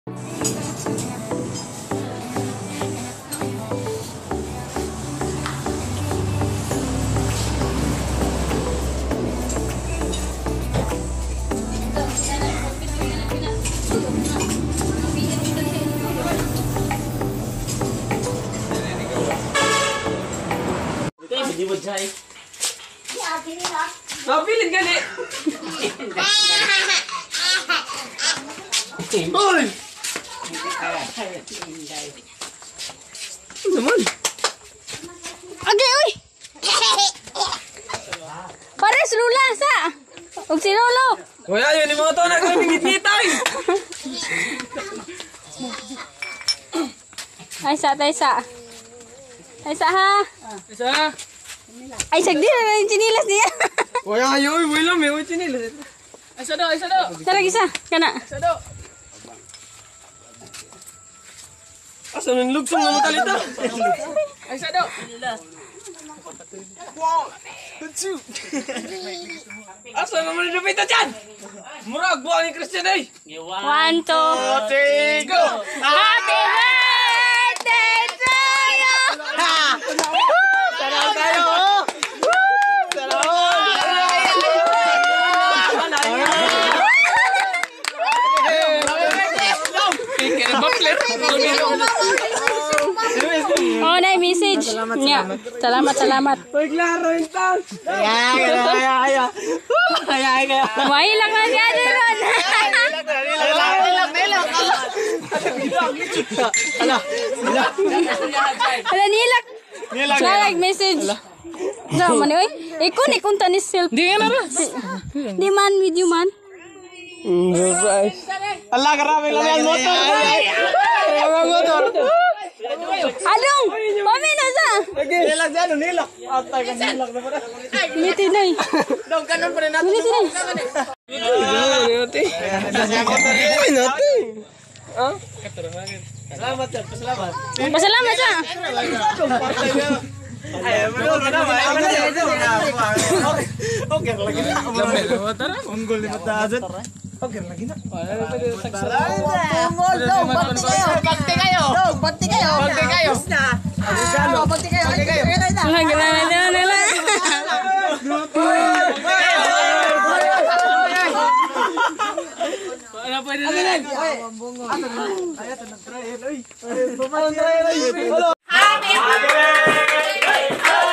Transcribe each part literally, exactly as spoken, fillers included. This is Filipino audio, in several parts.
Di ba jay? Napilin gali. Hoy! Naman. Okay, uy. Pares rula sa. Og si Lolo. Wala yun ni mga to nagpingit-ngitay. Ay sa, tay sa. Ay sa ha. Isa. Ay sagdi na yung chinilas niya. Wala yun, wala may wala chinilas. Isa do, isa do. Sa lagi sa, kana. Isa do. Asa nang lugsong na matalita? Ay isa do. Wow. Tatsu. Asa naman yung dupita dyan? Murag buwan ni Christian ay. One, two, three, go. Happy birthday to you! Sarap tayo! Sarap! Oh, na message. Salamat, salamat. Salamat, salamat. Paglaro yung tao. Ay, ay, ay, ay. Ay, ay, ay. May lang na siya doon. Nilak, nilak, nilak. Ala, ala. Ala nilak. Nilak. Nilak message. No, man oy. Ikon ikon tanis self. Di na ba? Di man video man. Allah, karami lang yan motor. Karami motor. Adong, pami na sa. Nilak dyan, nilak. Atay ka nilak na pala. Ngiti nay. Daw, ganun pa rin natin. Ngiti nay. Ay, natin. Ah? Salamat sir, pasalamat. Pasalamat sa. Ay, betul, betul. Oke, lagi na. Unggul ni mata azat. Oke, lagi na. Unggul, dong, bakti kayo. Bakti kayo. Dong, bakti kayo. Bakti kayo. Agusano. Bakti kayo. Bakti kayo. Ang gila na nila. Ano pwede na lang? Ano na? Ay, ito nag-trial. Ay, bumalik trial. Happy birthday!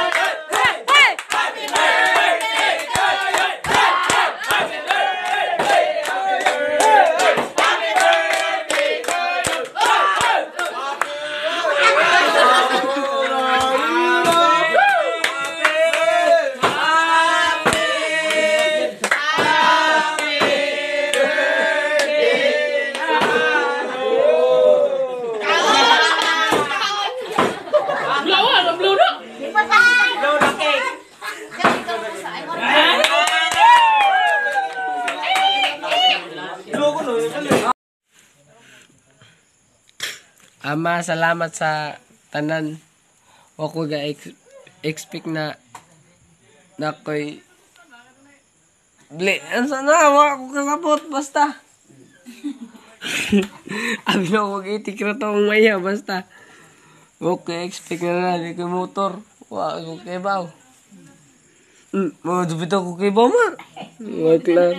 Ama, salamat sa tanan. Ako ga ex expect na na ko'y bli. Ano sana? Wala ko kasabot. Basta. Abi na ako itik na itong maya. Basta. Okay, expect na na. Di ko motor. Wala ko kay baw. Hmm, mga dupit ako kay baw, ma. Wag lang.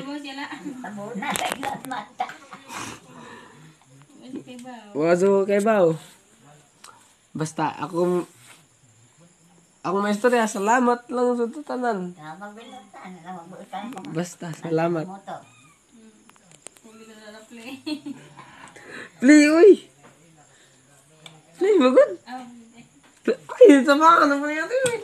Wazo kay baw. Basta akong akong may istorya, salamat lang sa tatanan. Basta salamat. Play, uy. Play, magod. Ay, sama ka na pa natin.